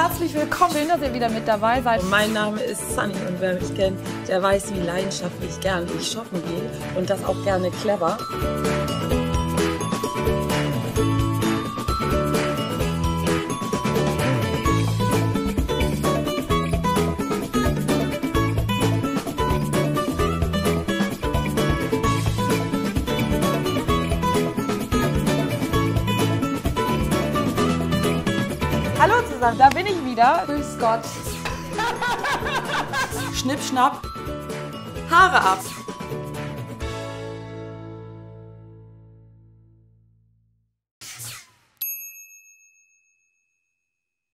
herzlich willkommen. Schön, dass ihr wieder mit dabei seid. Und mein Name ist Sunny und wer mich kennt, der weiß, wie leidenschaftlich gerne ich shoppen gehe und das auch gerne clever. Hallo zusammen, da bin ich wieder. Grüß Gott. Schnipp, schnapp, Haare ab.